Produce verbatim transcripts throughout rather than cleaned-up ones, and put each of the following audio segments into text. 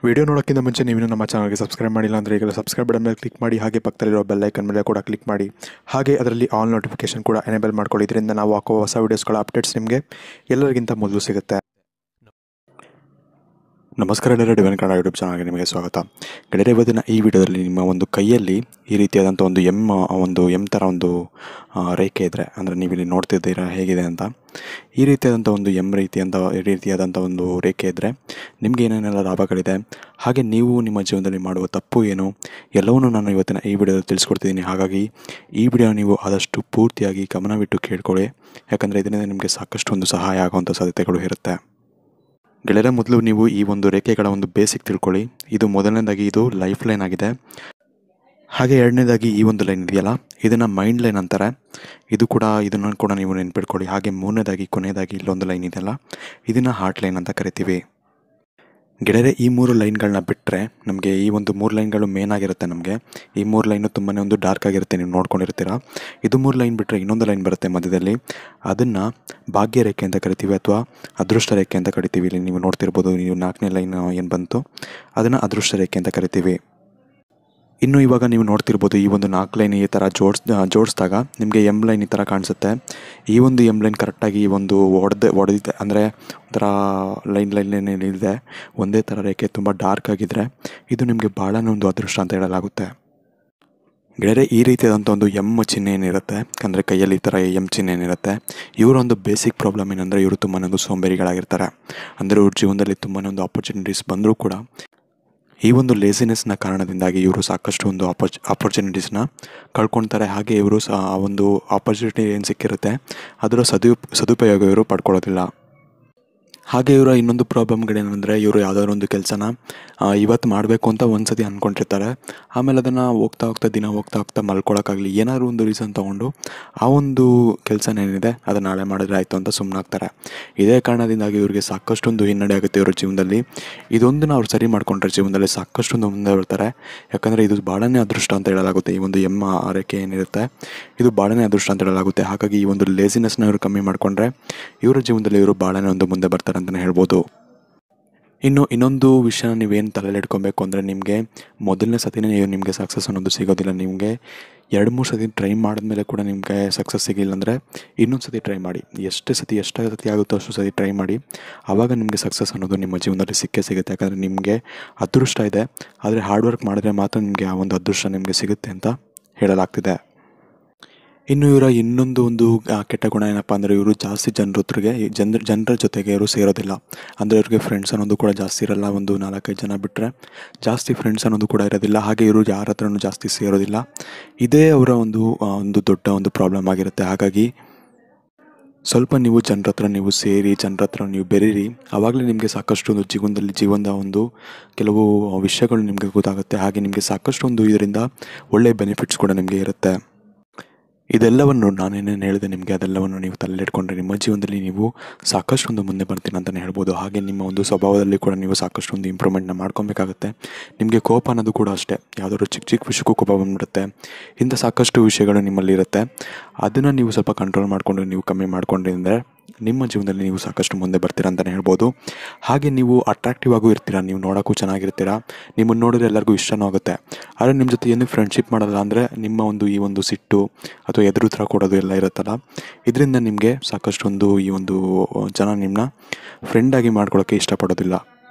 Video ನೋಡೋಕ್ಕಿಂತ ಮುಂಚೆ ನೀವು ನಮ್ಮ ಚಾನಲ್ಗೆ ಸಬ್ಸ್ಕ್ರೈಬ್ ಮಾಡಿಲ್ಲ ಅಂದರೆ ಈಗಲೇ ಸಬ್ಸ್ಕ್ರೈಬ್ ಬಟನ್ ಮೇಲೆ ಕ್ಲಿಕ್ ಮಾಡಿ, ಹಾಗೆ ಪಕ್ಕದಲ್ಲಿರೋ ಬೆಲ್ ಐಕನ್ ಮೇಲೆ ಕೂಡ ಕ್ಲಿಕ್ ಮಾಡಿ, ಹಾಗೆ ಅದರಲ್ಲಿ ಆಲ್ ನೋಟಿಫಿಕೇಶನ್ ಕೂಡ ಎನೇಬಲ್ ಮಾಡ್ಕೊಳ್ಳಿ. ಇದರಿಂದ ನಾವು ಹಾಕೋ ಹೊಸ ವೀಡಿಯೋಸ್ಗಳ ಅಪ್ಡೇಟ್ಸ್ ನಿಮಗೆ ಎಲ್ಲರಿಗಿಂತ ಮೊದಲು ಸಿಗುತ್ತೆ. ನಮಸ್ಕಾರ ಗೆಳೆಯರೇ, ಡಿವೈನ್ ಕನ್ನಡ ಯೂಟ್ಯೂಬ್ ಚಾನಲ್ಗೆ ನಿಮಗೆ ಸ್ವಾಗತ. ಗೆಳೆಯರೇ, ಇವತ್ತಿನ ಈ ವಿಡಿಯೋದಲ್ಲಿ ನಿಮ್ಮ ಒಂದು ಕೈಯಲ್ಲಿ ಈ ರೀತಿಯಾದಂಥ ಒಂದು ಎಮ್ ಒಂದು ಎಮ್ ಥರ ಒಂದು ರೇಖೆ ಇದ್ದರೆ, ಅಂದರೆ ನೀವು ಇಲ್ಲಿ ನೋಡ್ತಿದ್ದೀರಾ ಹೇಗಿದೆ ಅಂತ, ಈ ರೀತಿಯಾದಂಥ ಒಂದು ಎಮ್ ರೀತಿಯಂಥ ಈ ರೀತಿಯಾದಂಥ ಒಂದು ರೇಖೆ ಇದ್ದರೆ ನಿಮಗೆ ಏನೇನೆಲ್ಲ ಲಾಭಗಳಿದೆ, ಹಾಗೆ ನೀವು ನಿಮ್ಮ ಜೀವನದಲ್ಲಿ ಮಾಡುವ ತಪ್ಪು ಏನು ಎಲ್ಲವನ್ನೂ ನಾನು ಇವತ್ತಿನ ಈ ವಿಡಿಯೋದಲ್ಲಿ ತಿಳಿಸ್ಕೊಡ್ತಿದ್ದೀನಿ. ಹಾಗಾಗಿ ಈ ವಿಡಿಯೋ ನೀವು ಆದಷ್ಟು ಪೂರ್ತಿಯಾಗಿ ಗಮನವಿಟ್ಟು ಕೇಳ್ಕೊಳ್ಳಿ, ಯಾಕಂದರೆ ಇದರಿಂದ ನಿಮಗೆ ಸಾಕಷ್ಟು ಒಂದು ಸಹಾಯ ಆಗುವಂಥ ಸಾಧ್ಯತೆಗಳು ಇರುತ್ತೆ. ಗೆಳೆಯರ, ಮೊದಲು ನೀವು ಈ ಒಂದು ರೇಖೆಗಳ ಒಂದು ಬೇಸಿಕ್ ತಿಳ್ಕೊಳ್ಳಿ. ಇದು ಮೊದಲನೇದಾಗಿ ಇದು ಲೈಫ್ ಲೈನ್ ಆಗಿದೆ. ಹಾಗೆ ಎರಡನೇದಾಗಿ ಈ ಒಂದು ಲೈನ್ ಇದೆಯಲ್ಲ, ಇದನ್ನು ಮೈಂಡ್ ಲೈನ್ ಅಂತಾರೆ. ಇದು ಕೂಡ ಇದನ್ನು ಕೂಡ ನೀವು ನೆನ್ಪಿಟ್ಕೊಳ್ಳಿ. ಹಾಗೆ ಮೂರನೇದಾಗಿ ಕೊನೆಯದಾಗಿ ಇಲ್ಲೊಂದು ಲೈನ್ ಇದೆಯಲ್ಲ, ಇದನ್ನು ಹಾರ್ಟ್ ಲೈನ್ ಅಂತ ಕರಿತೀವಿ. ಗೆಳೆಯರೆ, ಈ ಮೂರು ಲೈನ್ಗಳನ್ನ ಬಿಟ್ಟರೆ ನಮಗೆ ಈ ಒಂದು ಮೂರು ಲೈನ್ಗಳು ಮೇನ್ ಆಗಿರುತ್ತೆ. ನಮಗೆ ಈ ಮೂರು ಲೈನು ತುಂಬಾ ಒಂದು ಡಾರ್ಕ್ ಆಗಿರುತ್ತೆ, ನೀವು ನೋಡ್ಕೊಂಡಿರ್ತೀರ. ಇದು ಮೂರು ಲೈನ್ ಬಿಟ್ಟರೆ ಇನ್ನೊಂದು ಲೈನ್ ಬರುತ್ತೆ ಮಧ್ಯದಲ್ಲಿ, ಅದನ್ನು ಭಾಗ್ಯ ರೇಖೆ ಅಂತ ಕರಿತೀವಿ ಅಥವಾ ಅದೃಷ್ಟ ರೇಖೆ ಅಂತ ಕರಿತೀವಿ. ಇಲ್ಲಿ ನೀವು ನೋಡ್ತಿರ್ಬೋದು, ನೀವು ನಾಲ್ಕನೇ ಲೈನ್ ಏನು ಬಂತು ಅದನ್ನು ಅದೃಷ್ಟ ರೇಖೆ ಅಂತ ಕರಿತೀವಿ. ಇನ್ನು ಇವಾಗ ನೀವು ನೋಡ್ತಿರ್ಬೋದು, ಈ ಒಂದು ನಾಲ್ಕು ಲೈನ್ ಈ ಥರ ಜೋಡಿಸ್ ಜೋಡಿಸಿದಾಗ ನಿಮಗೆ ಎಮ್ ಲೈನ್ ಈ ಥರ ಕಾಣಿಸುತ್ತೆ. ಈ ಒಂದು ಎಮ್ ಲೈನ್ ಕರೆಕ್ಟಾಗಿ ಒಂದು ಒಡೆದ ಒಡೆದಿದೆ ಅಂದರೆ ಒಂಥರ ಲೈನ್ ಲೈನ್ ಲೈನ್ ಏನಿದೆ ಒಂದೇ ಥರ ರೇಖೆ ತುಂಬ ಡಾರ್ಕ್ ಆಗಿದ್ದರೆ ಇದು ನಿಮಗೆ ಭಾಳನೇ ಒಂದು ಅದೃಷ್ಟ ಅಂತ ಹೇಳಲಾಗುತ್ತೆ. ಗೆಳೆಯರೆ, ಈ ರೀತಿಯಾದಂಥ ಒಂದು ಎಮ್ ಚಿಹ್ನೆ ಏನಿರುತ್ತೆ, ಅಂದರೆ ಕೈಯಲ್ಲಿ ಈ ಥರ ಎಮ್ ಚಿಹ್ನೆ ಏನಿರುತ್ತೆ, ಇವರೊಂದು ಬೇಸಿಕ್ ಪ್ರಾಬ್ಲಮ್ ಏನಂದರೆ ಇವರು ತುಂಬಾ ಒಂದು ಸೋಂಬೇರಿಗಳಾಗಿರ್ತಾರೆ. ಅಂದರೆ ಇವ್ರ ಜೀವನದಲ್ಲಿ ತುಂಬಾ ಒಂದು ಆಪರ್ಚುನಿಟೀಸ್ ಬಂದರೂ ಕೂಡ ಈ ಒಂದು ಲೇಸಿನೆಸ್ನ ಕಾರಣದಿಂದಾಗಿ ಇವರು ಸಾಕಷ್ಟು ಒಂದು ಆಪರ್ಚ್ ಆಪರ್ಚುನಿಟೀಸ್ನ ಕಳ್ಕೊಳ್ತಾರೆ. ಹಾಗೆ ಇವರು ಸಹ ಆ ಒಂದು ಆಪರ್ಚುನಿಟಿ ಏನು ಸಿಕ್ಕಿರುತ್ತೆ ಅದರ ಸದುಪ್ ಸದುಪಯೋಗ ಇವರು ಪಡ್ಕೊಳ್ಳೋದಿಲ್ಲ. ಹಾಗೆ ಇವರ ಇನ್ನೊಂದು ಪ್ರಾಬ್ಲಮ್ಗಳೇನೆಂದರೆ, ಇವರು ಯಾವುದಾದ್ರು ಒಂದು ಕೆಲಸನ ಇವತ್ತು ಮಾಡಬೇಕು ಅಂತ ಒಂದು ಸತಿ ಅಂದ್ಕೊಂಡಿರ್ತಾರೆ. ಆಮೇಲೆ ಅದನ್ನು ಹೋಗ್ತಾ ಹೋಗ್ತಾ ದಿನ ಹೋಗ್ತಾ ಹೋಗ್ತಾ ಮಲ್ಕೊಳ್ಳೋಕ್ಕಾಗಲಿ ಏನಾದರೂ ಒಂದು ರೀಸನ್ ತೊಗೊಂಡು ಆ ಒಂದು ಕೆಲಸನೇನಿದೆ ಅದನ್ನು ನಾಳೆ ಮಾಡಿದ್ರೆ ಆಯಿತು ಅಂತ ಸುಮ್ಮನಾಗ್ತಾರೆ. ಇದೇ ಕಾರಣದಿಂದಾಗಿ ಇವರಿಗೆ ಸಾಕಷ್ಟು ಒಂದು ಹಿನ್ನಡೆ ಆಗುತ್ತೆ ಇವರ ಜೀವನದಲ್ಲಿ. ಇದೊಂದನ್ನು ಅವ್ರು ಸರಿ ಮಾಡಿಕೊಂಡ್ರೆ ಜೀವನದಲ್ಲಿ ಸಾಕಷ್ಟು ಒಂದು ಮುಂದೆ ಬರ್ತಾರೆ. ಯಾಕಂದರೆ ಇದು ಭಾಳನೇ ಅದೃಷ್ಟ ಅಂತ ಹೇಳಲಾಗುತ್ತೆ. ಈ ಒಂದು ಎಮ್ಮ ಆರೈಕೆ ಏನಿರುತ್ತೆ ಇದು ಭಾಳನೇ ಅದೃಷ್ಟ ಅಂತ ಹೇಳಲಾಗುತ್ತೆ. ಹಾಗಾಗಿ ಈ ಒಂದು ಲೇಸಿನೆಸ್ನ ಇವರು ಕಮ್ಮಿ ಮಾಡಿಕೊಂಡ್ರೆ ಇವರ ಜೀವನದಲ್ಲಿ ಇವರು ಭಾಳನೇ ಒಂದು ಮುಂದೆ ಬರ್ತಾರೆ ಅಂತಲೇ ಹೇಳ್ಬೋದು. ಇನ್ನು ಇನ್ನೊಂದು ವಿಷಯ ನೀವೇನು ತಲೆಯಲ್ಲಿ ಇಟ್ಕೊಬೇಕು ಅಂದರೆ, ನಿಮಗೆ ಮೊದಲನೇ ಸತಿನೇ ನಿಮಗೆ ಸಕ್ಸಸ್ ಅನ್ನೋದು ಸಿಗೋದಿಲ್ಲ. ನಿಮಗೆ ಎರಡು ಮೂರು ಸತಿ ಟ್ರೈ ಮಾಡಿದ್ಮೇಲೆ ಕೂಡ ನಿಮಗೆ ಸಕ್ಸಸ್ ಸಿಗಿಲ್ಲ ಅಂದರೆ ಇನ್ನೊಂದು ಸತಿ ಟ್ರೈ ಮಾಡಿ. ಎಷ್ಟು ಸತಿ ಎಷ್ಟು ಸತಿ ಆಗುತ್ತೋ ಅಷ್ಟು ಸತಿ ಟ್ರೈ ಮಾಡಿ. ಆವಾಗ ನಿಮಗೆ ಸಕ್ಸಸ್ ಅನ್ನೋದು ನಿಮ್ಮ ಜೀವನದಲ್ಲಿ ಸಿಕ್ಕೇ ಸಿಗುತ್ತೆ. ಯಾಕಂದರೆ ನಿಮಗೆ ಅದೃಷ್ಟ ಇದೆ, ಆದರೆ ಹಾರ್ಡ್ ವರ್ಕ್ ಮಾಡಿದ್ರೆ ಮಾತ್ರ ನಿಮಗೆ ಆ ಒಂದು ಅದೃಷ್ಟ ನಿಮಗೆ ಸಿಗುತ್ತೆ ಅಂತ ಹೇಳಲಾಗ್ತಿದೆ. ಇನ್ನು ಇವರ ಇನ್ನೊಂದು ಒಂದು ಕೆಟ್ಟ ಗುಣ ಏನಪ್ಪ ಅಂದರೆ, ಇವರು ಜಾಸ್ತಿ ಜನರೊತ್ತಿಗೆ ಜನರ ಜನರ ಜೊತೆಗೆ ಇವರು ಸೇರೋದಿಲ್ಲ. ಅಂದರೆ ಇವ್ರಿಗೆ ಫ್ರೆಂಡ್ಸ್ ಅನ್ನೋದು ಕೂಡ ಜಾಸ್ತಿ ಇರೋಲ್ಲ. ಒಂದು ನಾಲ್ಕೈದು ಜನ ಬಿಟ್ಟರೆ ಜಾಸ್ತಿ ಫ್ರೆಂಡ್ಸ್ ಅನ್ನೋದು ಕೂಡ ಇರೋದಿಲ್ಲ. ಹಾಗೆ ಇವರು ಯಾರ ಹತ್ರನೂ ಜಾಸ್ತಿ ಸೇರೋದಿಲ್ಲ. ಇದೇ ಅವರ ಒಂದು ಒಂದು ದೊಡ್ಡ ಒಂದು ಪ್ರಾಬ್ಲಮ್ ಆಗಿರುತ್ತೆ. ಹಾಗಾಗಿ ಸ್ವಲ್ಪ ನೀವು ಜನರ ಹತ್ರ ನೀವು ಸೇರಿ ಜನರ ಹತ್ರ ನೀವು ಬೆರೀರಿ. ಆವಾಗಲೇ ನಿಮಗೆ ಸಾಕಷ್ಟು ಒಂದು ಜೀವನದಲ್ಲಿ ಜೀವನದ ಒಂದು ಕೆಲವು ವಿಷಯಗಳು ನಿಮಗೆ ಗೊತ್ತಾಗುತ್ತೆ. ಹಾಗೆ ನಿಮಗೆ ಸಾಕಷ್ಟು ಒಂದು ಇದರಿಂದ ಒಳ್ಳೆಯ ಬೆನಿಫಿಟ್ಸ್ ಕೂಡ ನಿಮಗೆ ಇರುತ್ತೆ. ಇದೆಲ್ಲವನ್ನು ನಾನೇನೇನು ಹೇಳಿದೆ ನಿಮಗೆ ಅದೆಲ್ಲವನ್ನು ನೀವು ತಲೆಯಿಟ್ಕೊಂಡ್ರೆ ನಿಮ್ಮ ಜೀವನದಲ್ಲಿ ನೀವು ಸಾಕಷ್ಟು ಒಂದು ಮುಂದೆ ಬರ್ತೀನಿ ಅಂತಲೇ ಹೇಳ್ಬೋದು. ಹಾಗೆ ನಿಮ್ಮ ಒಂದು ಸ್ವಭಾವದಲ್ಲಿ ಕೂಡ ನೀವು ಸಾಕಷ್ಟು ಒಂದು ಇಂಪ್ರೂವ್ಮೆಂಟ್ನ ಮಾಡ್ಕೊಬೇಕಾಗುತ್ತೆ. ನಿಮಗೆ ಕೋಪ ಅನ್ನೋದು ಕೂಡ ಅಷ್ಟೇ, ಯಾವುದಾದ್ರು ಚಿಕ್ಕ ಚಿಕ್ಕ ವಿಷಯಕ್ಕೂ ಕೋಪ ಬಂದುಬಿಡುತ್ತೆ. ಇಂಥ ಸಾಕಷ್ಟು ವಿಷಯಗಳು ನಿಮ್ಮಲ್ಲಿ ಇರುತ್ತೆ. ಅದನ್ನು ನೀವು ಸ್ವಲ್ಪ ಕಂಟ್ರೋಲ್ ಮಾಡಿಕೊಂಡು ನೀವು ಕಮ್ಮಿ ಮಾಡ್ಕೊಂಡಿದ್ರೆ ನಿಮ್ಮ ಜೀವನದಲ್ಲಿ ನೀವು ಸಾಕಷ್ಟು ಮುಂದೆ ಬರ್ತೀರಾ ಅಂತಲೇ ಹೇಳ್ಬೋದು. ಹಾಗೆ ನೀವು ಅಟ್ರಾಕ್ಟಿವ್ ಆಗೂ ಇರ್ತೀರ, ನೀವು ನೋಡೋಕ್ಕೂ ಚೆನ್ನಾಗಿರ್ತೀರ, ನಿಮ್ಮನ್ನು ನೋಡಿದ್ರೆ ಎಲ್ಲರಿಗೂ ಇಷ್ಟನೂ ಆಗುತ್ತೆ. ಆದರೆ ನಿಮ್ಮ ಜೊತೆ ಏನು ಫ್ರೆಂಡ್ಶಿಪ್ ಮಾಡೋಲ್ಲ ಅಂದರೆ ನಿಮ್ಮ ಒಂದು ಈ ಒಂದು ಸಿಟ್ಟು ಅಥವಾ ಎದುರು ಥರ ಕೊಡೋದು ಎಲ್ಲ ಇರುತ್ತಲ್ಲ, ಇದರಿಂದ ನಿಮಗೆ ಸಾಕಷ್ಟು ಒಂದು ಈ ಒಂದು ಜನ ನಿಮ್ಮನ್ನ ಫ್ರೆಂಡಾಗಿ ಮಾಡ್ಕೊಳ್ಳೋಕ್ಕೆ ಇಷ್ಟಪಡೋದಿಲ್ಲ.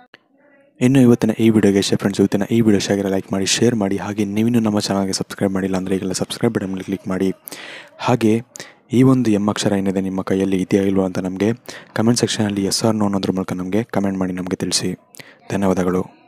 ಇನ್ನು ಇವತ್ತಿನ ಈ ವಿಡಿಯೋಗೆ ಇಷ್ಟ ಫ್ರೆಂಡ್ಸ್, ಇವತ್ತಿನ ಈ ವಿಡಿಯೋ ಇಷ್ಟ ಲೈಕ್ ಮಾಡಿ, ಶೇರ್ ಮಾಡಿ. ಹಾಗೆ ನೀವಿನ್ನೂ ನಮ್ಮ ಚಾನಲ್ಗೆ ಸಬ್ಸ್ಕ್ರೈಬ್ ಮಾಡಿಲ್ಲ ಅಂದರೆ ಈಗೆಲ್ಲ ಸಬ್ಸ್ಕ್ರೈಬ್ ಬಟನ್ ಮೇಲೆ ಕ್ಲಿಕ್ ಮಾಡಿ. ಹಾಗೆ ಈ ಒಂದು ಎಮ್ ಅಕ್ಷರ ಏನಿದೆ ನಿಮ್ಮ ಕೈಯಲ್ಲಿ ಇದೆಯಾ ಇಲ್ವೋ ಅಂತ ನಮಗೆ ಕಮೆಂಟ್ ಸೆಕ್ಷನಲ್ಲಿ ಎಸ್ ಆರ್ ನೋ ಅನ್ನೋದ್ರ ಮೂಲಕ ನಮಗೆ ಕಮೆಂಟ್ ಮಾಡಿ ನಮಗೆ ತಿಳಿಸಿ. ಧನ್ಯವಾದಗಳು.